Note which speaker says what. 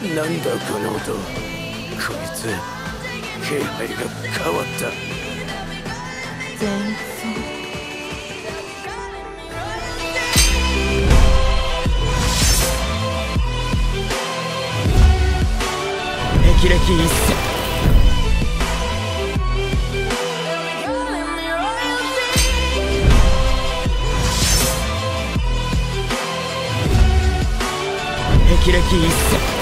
Speaker 1: なんだこの音。こいつ気配が変わった。
Speaker 2: 前奏。
Speaker 3: 霹靂一閃。霹靂一閃。